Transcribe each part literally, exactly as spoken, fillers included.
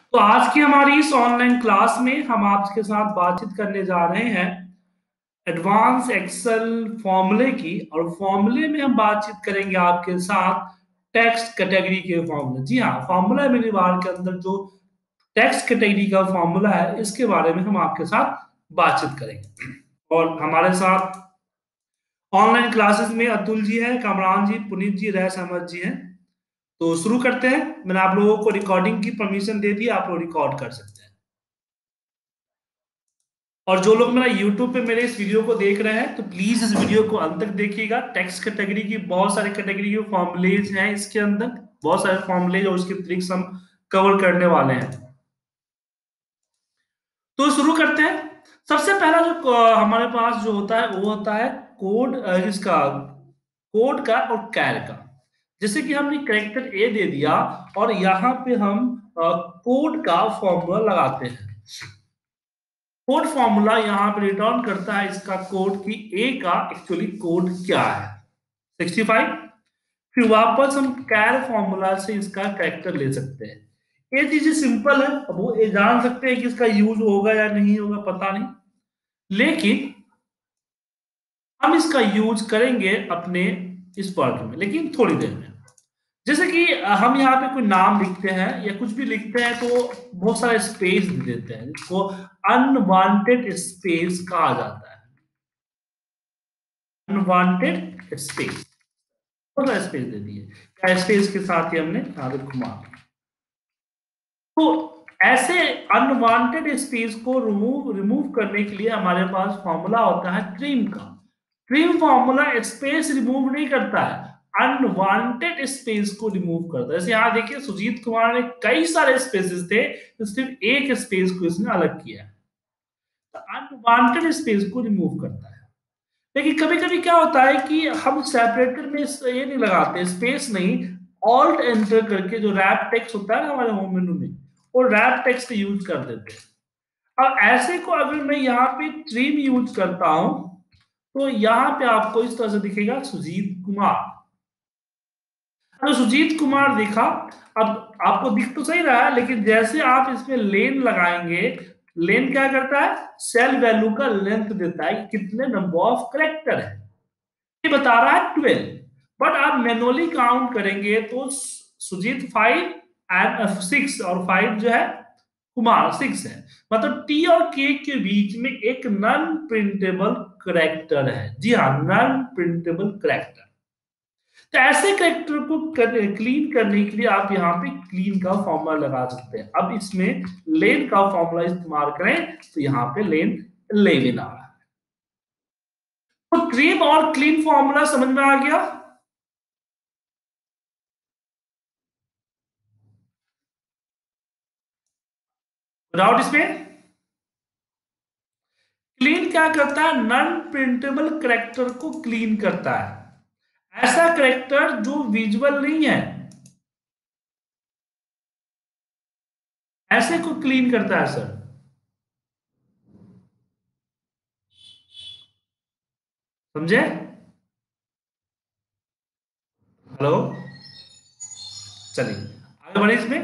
तो आज की हमारी इस ऑनलाइन क्लास में हम आपके साथ बातचीत करने जा रहे हैं एडवांस एक्सेल फॉर्मूले की। और फॉर्मूले में हम बातचीत करेंगे आपके साथ टेक्स्ट कैटेगरी के फॉर्मूले। जी हाँ, फॉर्मूला मेरी बार के अंदर जो टेक्स्ट कैटेगरी का फॉर्मूला है इसके बारे में हम आपके साथ बातचीत करेंगे। और हमारे साथ ऑनलाइन क्लासेस में अतुल जी हैं, कमरान जी, पुनीत जी, रैस अहमद जी हैं। तो शुरू करते हैं। मैंने आप लोगों को रिकॉर्डिंग की परमिशन दे दी, आप लोग रिकॉर्ड कर सकते हैं। और जो लोग मेरा YouTube पे मेरे इस वीडियो को देख रहे हैं तो प्लीज इस वीडियो को अंत तक देखिएगा। टेक्स्ट कैटेगरी की बहुत सारे कैटेगरी के फॉर्मुलेज हैं इसके अंदर, बहुत सारे फॉर्मुलेज और उसके ट्रिक्स हम कवर करने वाले हैं। तो शुरू करते हैं। सबसे पहला जो अ, हमारे पास जो होता है वो होता है कोड, इसका कोड का और कैर का। जैसे कि हमने कैरेक्टर ए दे दिया और यहाँ पे हम कोड का फॉर्मूला लगाते हैं। कोड फॉर्मूला यहाँ पे रिटर्न करता है इसका कोड की ए का एक्चुअली कोड क्या है, सिक्सटी फाइव। फिर वापस हम कैर फॉर्मूला से इसका कैरेक्टर ले सकते हैं। ये चीजें सिंपल है, अब वो ये जान सकते हैं कि इसका यूज होगा या नहीं होगा पता नहीं, लेकिन हम इसका यूज करेंगे अपने इस वर्ड में, लेकिन थोड़ी देर में। जैसे कि हम यहाँ पे कोई नाम लिखते हैं या कुछ भी लिखते हैं तो बहुत सारे स्पेस दे देते हैं, जिसको अनवांटेड स्पेस कहा जाता है। अनवांटेड स्पेस, बहुत सारा स्पेस दे दिए, क्या स्पेस के साथ ही हमने आगे घुमा। तो ऐसे अनवांटेड स्पेस को रिमूव रिमूव करने के लिए हमारे पास फॉर्मूला होता है ट्रिम का। ट्रिम फॉर्मूला स्पेस रिमूव नहीं करता है, अनवांटेड स्पेस को रिमूव करता है। जैसे यहाँ देखिए सुजीत कुमार ने कई सारे स्पेसेस थे तो सिर्फ एक स्पेस को इसने अलग किया, तो अनवांटेड स्पेस को रिमूव करता है। लेकिन कभी कभी क्या होता है कि हम सेपरेटर में ये नहीं लगाते, स्पेस नहीं, ऑल्ट एंटर करके जो रैप टेक्स्ट होता है ना हमारे होम मेनू में, वो रैप टेक्स्ट यूज कर देते हैं। अब ऐसे को अगर मैं यहाँ पे ट्रिम यूज करता हूं तो यहाँ पे आपको इस तरह से दिखेगा सुजीत कुमार। तो सुजीत कुमार दिखा, अब आपको दिख तो सही रहा है, लेकिन जैसे आप इसमें लेन लगाएंगे, लेन क्या करता है, सेल वैल्यू का लेंथ देता है कि कितने नंबर ऑफ करेक्टर है, ये बता रहा है ट्वेल्व। बट आप मैनुअली काउंट करेंगे तो सुजीत फाइव एंड सिक्स और फाइव जो है कुमार सिक्स है, मतलब टी और के के बीच में एक नॉन प्रिंटेबल करेक्टर है। जी हाँ, नॉन प्रिंटेबल करेक्टर। तो ऐसे करेक्टर को कर, क्लीन करने के लिए आप यहाँ पे क्लीन का फॉर्मूला लगा सकते हैं। अब इसमें लेन का फॉर्मूला इस्तेमाल करें तो यहाँ पे लेन इलेवन आ रहा है। तो ट्रिम और क्लीन फॉर्मूला समझ में आ गया। डाउट इसमें? क्लीन क्या करता है, नॉन प्रिंटेबल करेक्टर को क्लीन करता है। ऐसा करेक्टर जो विजुअल नहीं है, ऐसे को क्लीन करता है सर। समझे? हेलो, चलिए आगे बढ़े इसमें।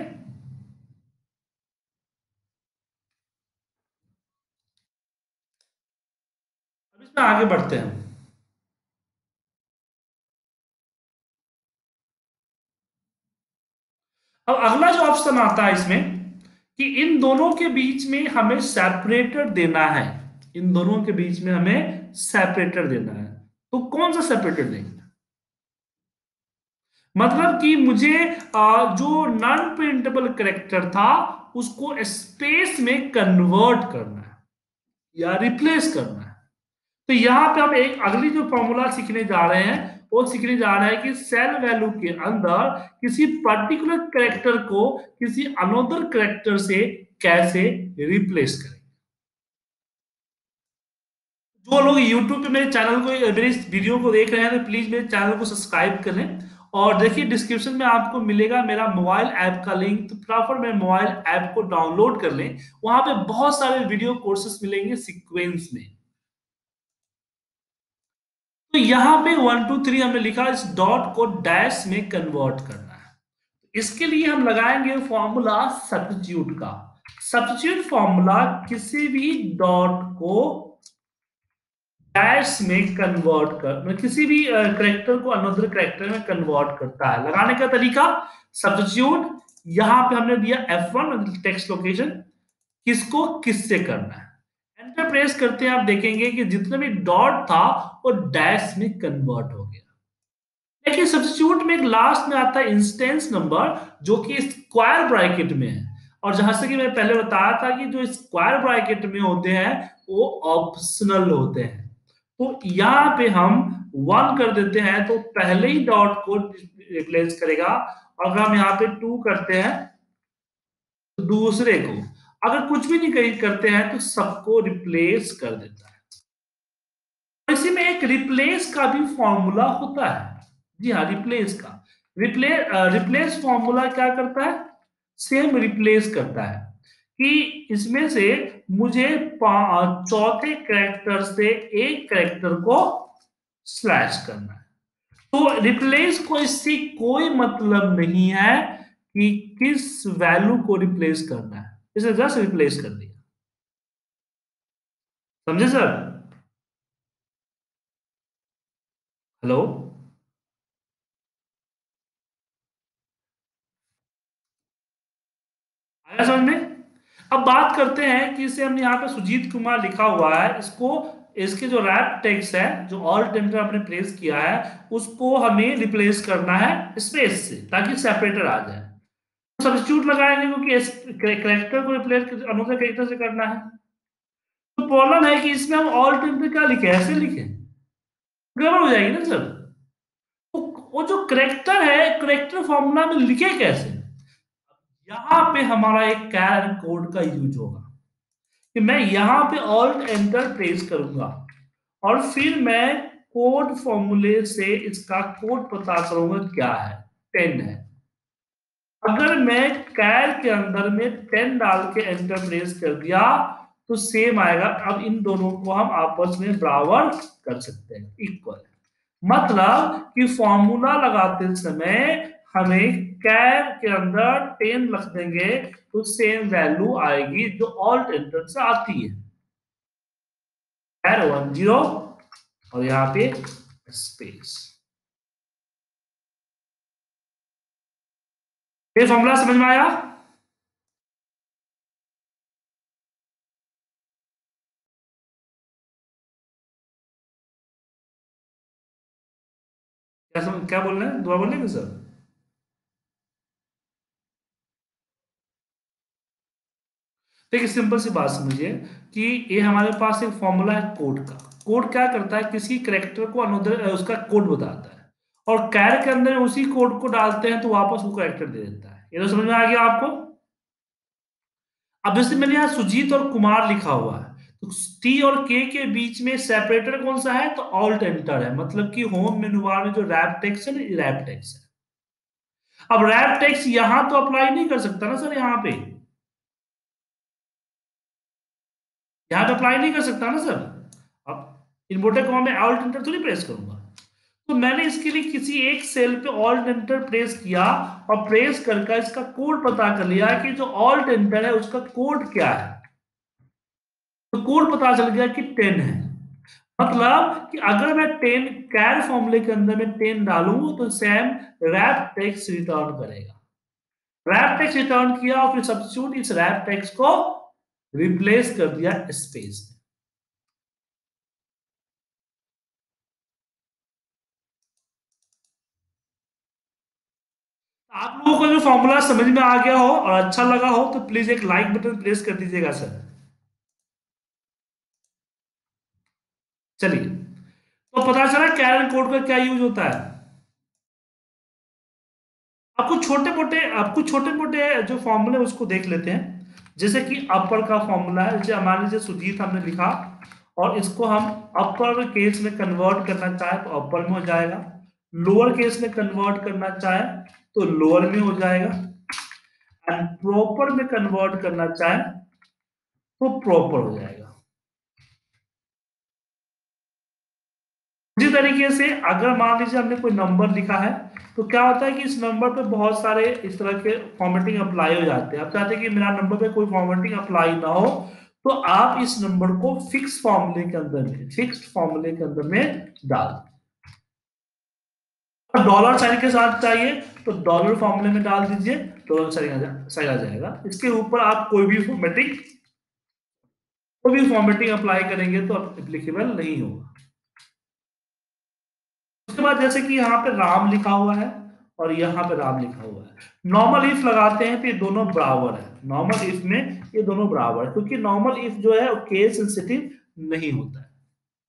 अब इसमें आगे बढ़ते हैं। अब अगला जो ऑप्शन आता है इसमें कि इन दोनों के बीच में हमें सेपरेटर देना है, इन दोनों के बीच में हमें सेपरेटर देना है। तो कौन सा सेपरेटर देंगे? मतलब कि मुझे जो नॉन प्रिंटेबल करेक्टर था उसको स्पेस में कन्वर्ट करना है या रिप्लेस करना है। तो यहां पे हम एक अगली जो फॉर्मूला सीखने जा रहे हैं वो सीखने जा रहे हैं कि सेल वैल्यू के अंदर किसी पर्टिकुलर करेक्टर को किसी अनोदर करेक्टर से कैसे रिप्लेस करें। जो लोग YouTube पे मेरे चैनल को मेरे इस वीडियो को देख रहे हैं तो प्लीज मेरे चैनल को सब्सक्राइब कर लें। और देखिए डिस्क्रिप्शन में आपको मिलेगा मेरा मोबाइल ऐप का लिंक, तो फटाफट मेरे मोबाइल ऐप को डाउनलोड कर लें। वहां पे बहुत सारे वीडियो कोर्सेस मिलेंगे सीक्वेंस में। तो यहां पे वन टू थ्री हमने लिखा, इस डॉट को डैश में कन्वर्ट करना है। इसके लिए हम लगाएंगे फॉर्मूला सब्स्टिट्यूट का। सब्स्टिट्यूट फॉर्मूला किसी भी डॉट को डैश में कन्वर्ट कर, किसी भी कैरेक्टर को अनदर कैरेक्टर में कन्वर्ट करता है। लगाने का तरीका सब्स्टिट्यूट, यहां पे हमने दिया एफ वन टेक्स्ट लोकेशन, किसको किससे करना है। एंटर प्रेस करते हैं, आप देखेंगे कि जितना भी डॉट था वो डैश में कन्वर्ट हो गया। लेकिन सब्स्टिट्यूट में एक लास्ट में आता है इंस्टेंस नंबर, जो कि स्क्वायर ब्रैकेट में है, और जहां से कि मैं पहले बताया था कि जो स्क्वायर ब्रैकेट में होते हैं वो ऑप्शनल होते हैं। तो यहां पे हम वन कर देते हैं तो पहले ही डॉट को रिप्लेस करेगा, और अगर हम यहाँ पे टू करते हैं तो दूसरे को, अगर कुछ भी नहीं करते हैं तो सबको रिप्लेस कर देता है। इसी में एक रिप्लेस का भी फॉर्मूला होता है। जी हाँ, रिप्लेस का रिप्लेस रिप्लेस फॉर्मूला क्या करता है, सेम रिप्लेस करता है कि इसमें से मुझे चौथे कैरेक्टर से एक कैरेक्टर को स्लैश करना है। तो रिप्लेस को इससे कोई मतलब नहीं है कि किस वैल्यू को रिप्लेस करना है, इसे जस्ट रिप्लेस कर दिया। समझे सर? हेलो, आया समझ में? अब बात करते हैं कि इसे हमने यहाँ पे सुजीत कुमार लिखा हुआ है, इसको इसके जो रैप टेक्स्ट है, जो ऑल्ट एंटर हमने प्रेस किया है, उसको हमें रिप्लेस करना है स्पेस से, ताकि सेपरेटर आ जाए। सब्स्टिट्यूट लगाएंगे क्योंकि कैरेक्टर को रिप्लेस अनदर कैरेक्टर से करना है। तो प्रॉब्लम है कि इसमें हम ऑल्ट एंटर क्या लिखे, ऐसे लिखे, गड़बड़ हो जाएगी ना सर। वो, वो जो करेक्टर है, करेक्टर फॉर्मूला में लिखे कैसे, यहां पे हमारा एक कैर कोड का यूज होगा कि मैं यहां पे ऑल्ट एंटर प्रेस करूंगा और फिर मैं कोड फॉर्मूले से इसका कोड पता करूंगा क्या है, टेन है। अगर मैं कैर के अंदर में टेन डाल के एंटर प्रेस कर दिया तो सेम आएगा। अब इन दोनों को हम आपस में बराबर कर सकते हैं, इक्वल। मतलब कि फॉर्मूला लगाते समय हमें कैर के अंदर टेन रख देंगे तो सेम वैल्यू आएगी जो ऑल्ट एंटर से आती है, कैर वन जीरो और यहाँ पे स्पेस। ये फॉर्मूला समझ में आया? क्या समझ, क्या बोल रहे हैं, दोबारा बोलेंगे सर? देखिए सिंपल सी बात समझिए कि ये हमारे पास एक फॉर्मूला है कोड का। कोड क्या करता है, किसी करेक्टर को अनदर उसका कोड बताता है, और कैर के अंदर उसी कोड को डालते हैं तो वापस वो करेक्टर दे देता है। ये तो समझ में आ गया आपको? अब जैसे मैंने यहाँ सुजीत और कुमार लिखा हुआ है, तो टी और के के बीच में सेपरेटर कौन सा है, तो ऑल्ट एंटर है। मतलब कि होम मेनू बार में जो रैप टेक्स्ट है ना, रैप टेक्स्ट है। अब रैप टेक्स्ट यहां तो अप्लाई नहीं कर सकता ना सर, यहाँ पे यहाँ पे अप्लाई नहीं कर सकता ना सर। अब इन्वर्टेड कॉमा में ऑल्ट एंटर थोड़ी प्रेस करूंगा। तो मैंने इसके लिए किसी एक सेल पे ऑल्ट एंटर प्रेस किया और प्रेस करके इसका कोड पता कर लिया कि जो ऑल्ट एंटर है उसका कोड क्या है। तो कोड पता चल गया कि टेन है। मतलब कि अगर मैं टेन कैर फॉर्मूले के अंदर में टेन डालूं तो सैम रैप टेक्स्ट रिटर्न करेगा। रैप टेक्स्ट रिटर्न किया और फिर सब्स्टिट्यूट इस रैप टेक्स्ट को रिप्लेस कर दिया स्पेस। आप लोगों को जो फॉर्मूला समझ में आ गया हो और अच्छा लगा हो तो प्लीज एक लाइक बटन प्रेस कर दीजिएगा सर। चलिए, तो पता चला कैरन कोड का क्या यूज होता है। आपको छोटे मोटे आपको छोटे मोटे जो फॉर्मूले उसको देख लेते हैं। जैसे कि अपर का फॉर्मूला है, जैसे मान लीजिए सुजीत हमने लिखा और इसको हम अपर केस में कन्वर्ट करना चाहे तो अपर में हो जाएगा, लोअर केस में कन्वर्ट करना चाहे तो लोअर में हो जाएगा, एंड प्रॉपर में कन्वर्ट करना चाहे तो प्रॉपर हो जाएगा। इसी तरीके से अगर मान लीजिए हमने कोई नंबर लिखा है तो क्या होता है कि इस नंबर पे बहुत सारे इस तरह के फॉर्मेटिंग अप्लाई हो जाते हैं। आप चाहते हैं कि मेरा नंबर पे कोई फॉर्मेटिंग अप्लाई ना हो, तो आप इस नंबर को फिक्स फॉर्मूले के अंदर में फिक्स्ड फॉर्मूले के अंदर में डाल, डॉलर साइन के साथ चाहिए तो डॉलर फॉर्मूले में डाल दीजिए, डॉलर साइन आ जाएगा। इसके ऊपर आप कोई भी फॉर्मेटिंग कोई भी फॉर्मेटिंग अप्लाई करेंगे तो एप्लीकेबल नहीं होगा। उसके बाद जैसे कि यहाँ पे राम लिखा हुआ है और यहाँ पे राम लिखा हुआ है, नॉर्मल इफ लगाते हैं तो ये दोनों बराबर है। नॉर्मल इफ में ये दोनों बराबर है, क्योंकि नॉर्मल इफ जो है केस सेंसिटिव नहीं होता है।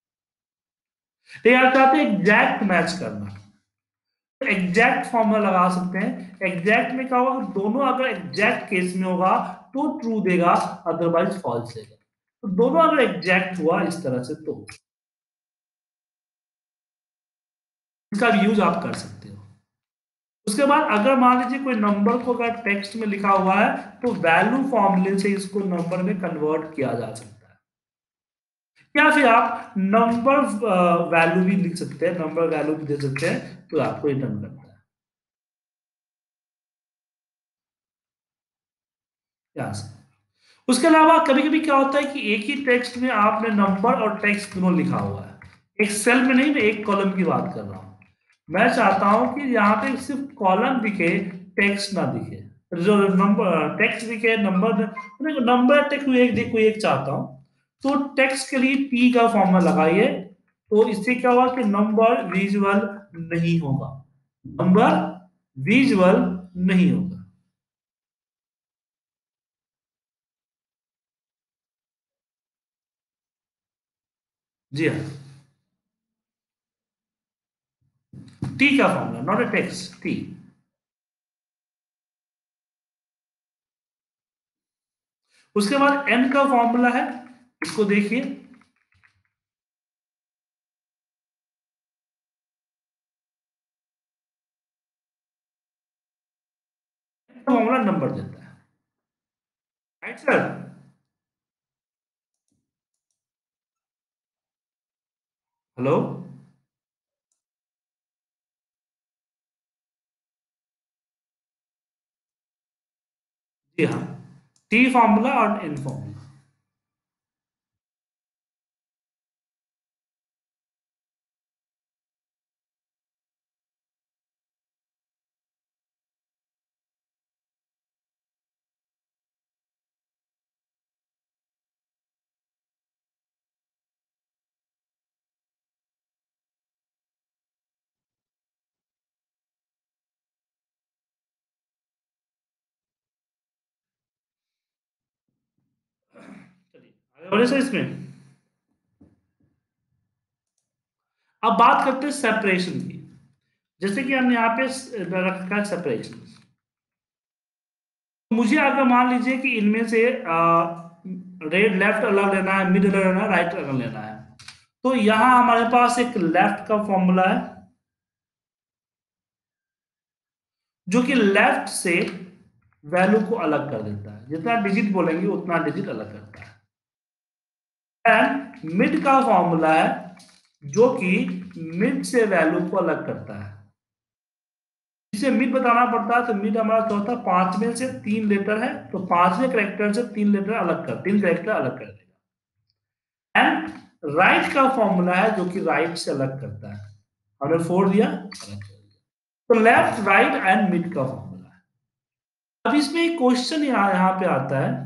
तो आप चाहते हैं एग्जैक्ट मैच करना, एग्जैक्ट फॉर्मूला लगा सकते हैं। एग्जैक्ट में क्या होगा, दोनों अगर एग्जैक्ट केस में होगा तो ट्रू देगा, अदरवाइज फॉल्स देगा। तो दोनों अगर एग्जैक्ट हुआ इस तरह से तो इसका यूज आप कर सकते हो। उसके बाद अगर मान लीजिए कोई नंबर को अगर टेक्स्ट में लिखा हुआ है तो वैल्यू फॉर्मूले से इसको नंबर में कन्वर्ट किया जा सकता है, या फिर आप नंबर वैल्यू भी लिख सकते हैं, नंबर वैल्यू भी दे सकते हैं तो आपको रिटर्न करता है। यहाँ से उसके अलावा कभी कभी क्या होता है कि एक ही टेक्स्ट में आपने नंबर और टेक्स्ट दोनों लिखा हुआ है, एक सेल में नहीं, मैं एक कॉलम की बात कर रहा हूं। मैं चाहता हूं कि यहाँ पे सिर्फ कॉलम दिखे, टेक्स्ट ना दिखे, जो नंबर टेक्स्ट दिखे नंबर नंबर टेक्स्ट एक देखो एक चाहता हूं, तो टेक्स्ट के लिए पी का फॉर्मूला लगाइए। तो इससे क्या हुआ कि नंबर विजुअल नहीं होगा, नंबर विजुअल नहीं होगा। जी हाँ, टी का formula, not a text, T. उसके बाद एन का फॉर्मूला है, इसको देखिए, फॉर्मूला नंबर देता है, राइट सर। हेलो, जी हाँ, टी फॉर्मूला और एन फॉर्मूला। चलिए आगे बढ़े सर इसमें। अब बात करते हैं सेपरेशन की। जैसे कि हमने यहाँ पे रखा है सेपरेशन, मुझे अगर मान लीजिए कि इनमें से रेड लेफ्ट अलग लेना है, मिड अलग लेना है, राइट अलग लेना है, तो यहां हमारे पास एक लेफ्ट का फॉर्मूला है जो कि लेफ्ट से वैल्यू को अलग कर देता है, जितना डिजिट बोलेंगे उतना डिजिट अलग करता है। एंड मिड का फॉर्मूला है जो कि मिड से वैल्यू को अलग करता है। जिसे मिड बताना पड़ता है तो मिड हमारा चौथा, पांच में से तीन लेटर है तो पांचवें करेक्टर से तीन लेटर अलग कर तीन करेक्टर अलग कर देगा। एंड राइट का फॉर्मूला है जो कि राइट से अलग करता है, हमने फोर दिया अलग कर दिया। तो लेफ्ट राइट एंड मिड का फॉर्मूला है। अब इसमें एक क्वेश्चन यहां यहां पे आता है,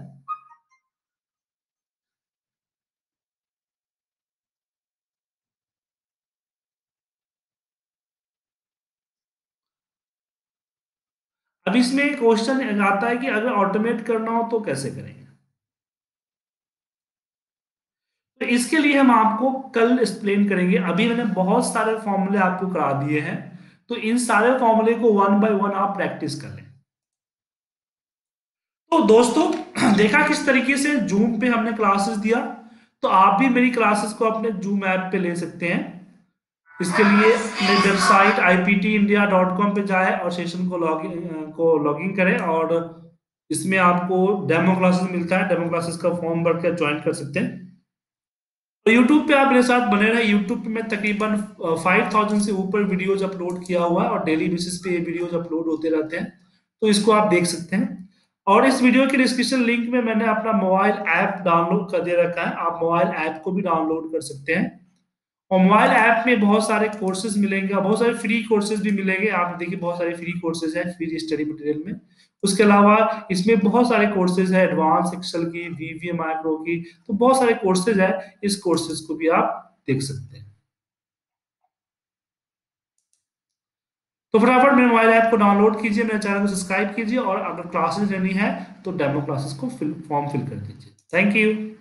अब इसमें एक क्वेश्चन आता है कि अगर ऑटोमेट करना हो तो कैसे करेंगे। तो इसके लिए हम आपको कल एक्सप्लेन करेंगे। अभी मैंने बहुत सारे फॉर्मूले आपको करा दिए हैं, तो इन सारे फॉर्मूले को वन बाय वन आप प्रैक्टिस कर लें। तो दोस्तों देखा किस तरीके से जूम पे हमने क्लासेस दिया, तो आप भी मेरी क्लासेस को अपने जूम ऐप पे ले सकते हैं। इसके लिए अपने website I P T India dot com पे जाए और सेशन को लॉग को लॉगिन करें, और इसमें आपको डेमो क्लासेस मिलता है, डेमो क्लासेस का फॉर्म भर कर ज्वाइन कर सकते हैं। तो यूट्यूब पे आप मेरे साथ बने रहे। यूट्यूब पे मैं तकरीबन फाइव थाउजेंड से ऊपर वीडियोज अपलोड किया हुआ है और डेली बेसिस पे ये वीडियोज अपलोड होते रहते हैं, तो इसको आप देख सकते हैं। और इस वीडियो के डिस्क्रिप्शन लिंक में मैंने अपना मोबाइल ऐप डाउनलोड कर दे रखा है, आप मोबाइल ऐप को भी डाउनलोड कर सकते हैं। और मोबाइल ऐप में बहुत सारे कोर्सेज मिलेंगे और बहुत सारे फ्री कोर्सेज भी मिलेंगे। आप देखिए बहुत सारे फ्री कोर्सेज हैं फ्री स्टडी मटेरियल में। उसके अलावा इसमें बहुत सारे कोर्सेज हैं एडवांस एक्सेल की, वीवीए माइक्रो की, तो बहुत सारे कोर्सेज हैं। इस कोर्सेज को भी आप देख सकते हैं। तो फटाफट मेरे मोबाइल ऐप को डाउनलोड कीजिए, मेरे चैनल को सब्सक्राइब कीजिए और अगर क्लासेस लेनी है तो डेमो क्लासेस को फिल फॉर्म फिल कर दीजिए। Thank you.